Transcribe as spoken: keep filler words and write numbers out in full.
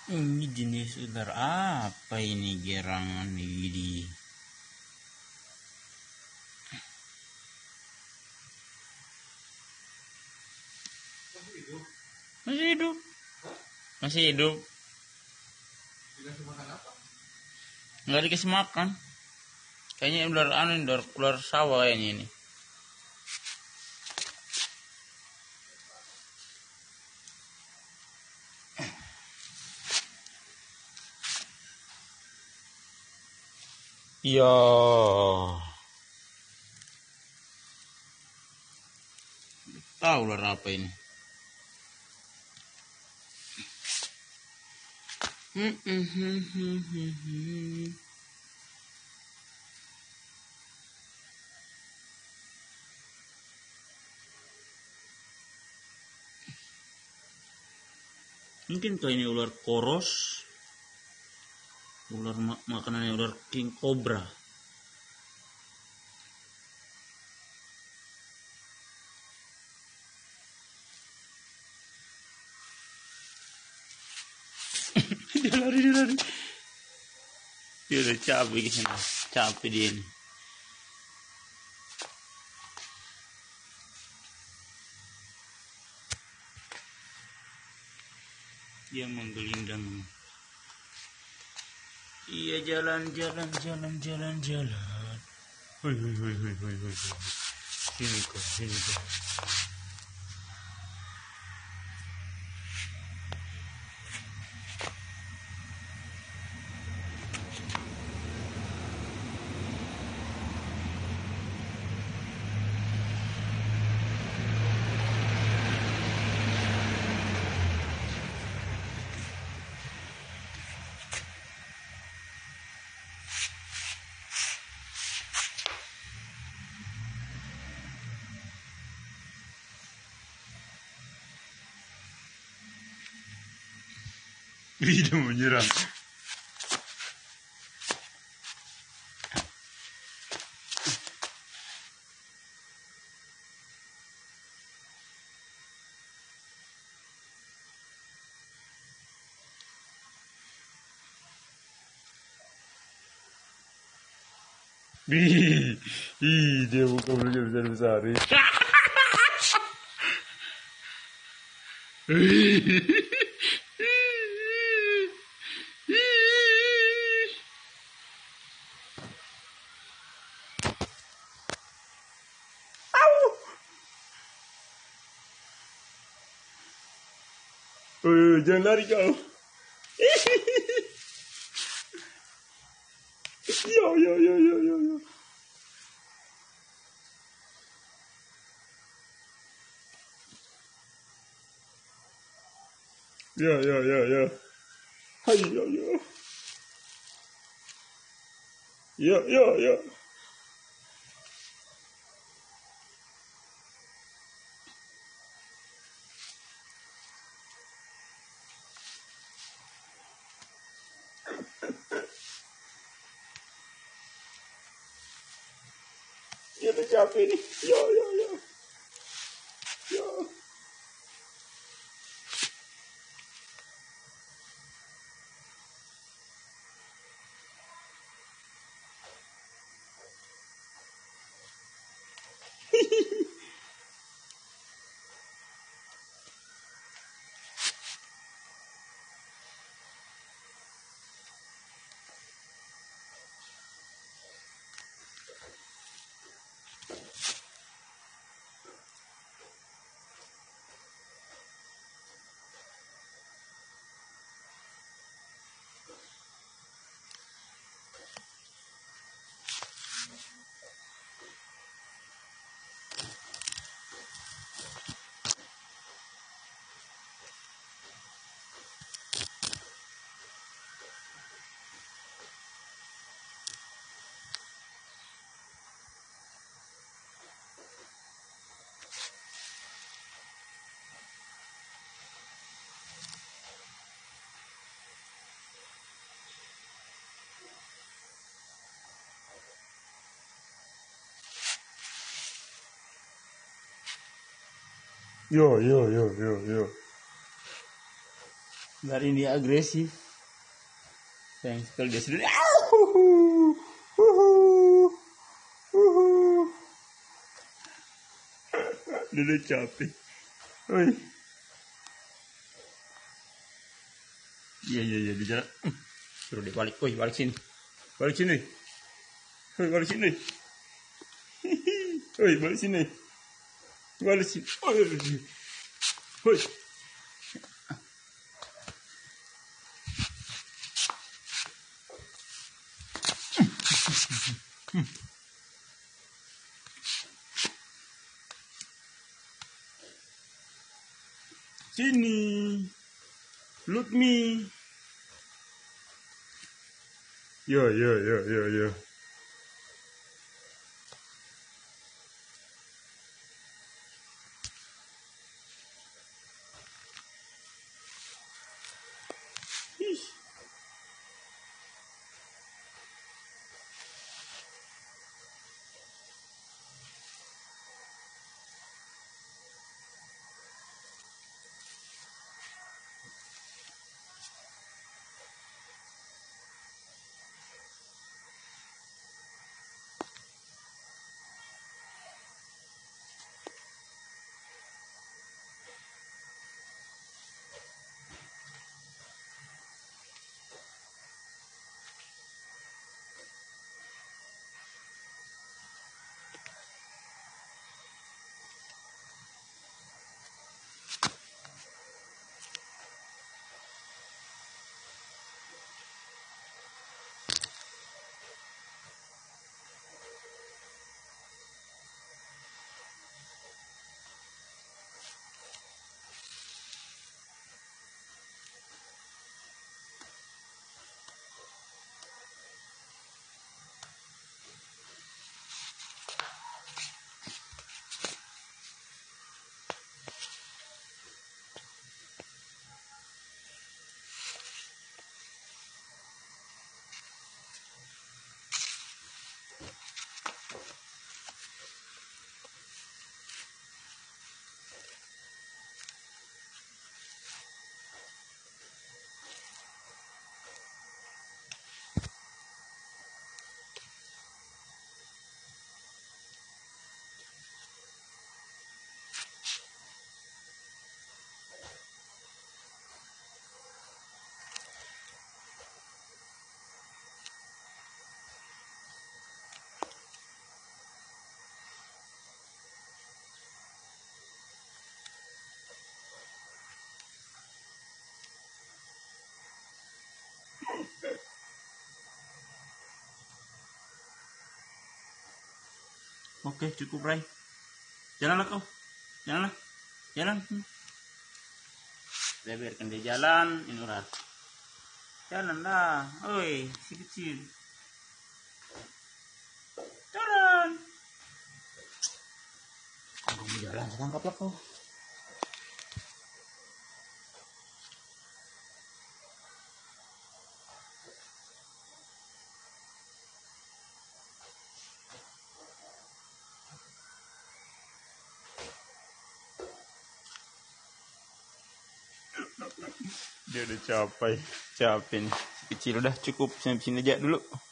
Ini jenis ular apa ini gerangan ini? Masih hidup. Masih hidup. Dikasih makan apa? Nggak dikasih makan. Kayaknya ular anu, ular, ular sawah kayaknya ini. Iya. Tahu ular apa ini? Hmm, hmm, hmm, hmm, hmm, hmm. Mungkin tuh ini ular koros. Ular ma makanannya ular king cobra. Dia lari, dia lari. Dia udah capek di sini. Capek dia ini. Dia menggelindang. Iya, jalan, jalan, jalan, jalan, jalan. Hoi, hoi, hoi, hoi, hoi, hoi. Sini kok, sini kok. Dia menyerang. Ih, ih, dia buka mulutnya besar-besar. Oh, jangan lari kau. Yo, yo, yo, yo, yo, yo. Yo, yo, yo, yo. Hai, yo, yo. Yo, yo, yo. Dia udah capek nih. Yo, yo, yo. Yo. Yo, yo, yo, yo, yo. Hari ini dia agresif. Sayang sekali dia sudah. Dia udah capek. Oi. Iya iya iya di jalan. Suruh dia balik. Oi, balik sini. Balik sini. Oi, balik sini. Oi, balik sini. Balik sini. Oi. Oi. Sini. Look me. Yo yo yo yo yo. Ih. Oke, cukup, Ray. Jalanlah kau. Jalanlah. Jalan. Saya biarkan dia jalan, ini urat. Jalanlah. Oi, si kecil. Jalan. Kau mau jalan, tangkaplah kau. Dia udah capek, capek nih. Si kecil udah cukup sampai sini aja dulu.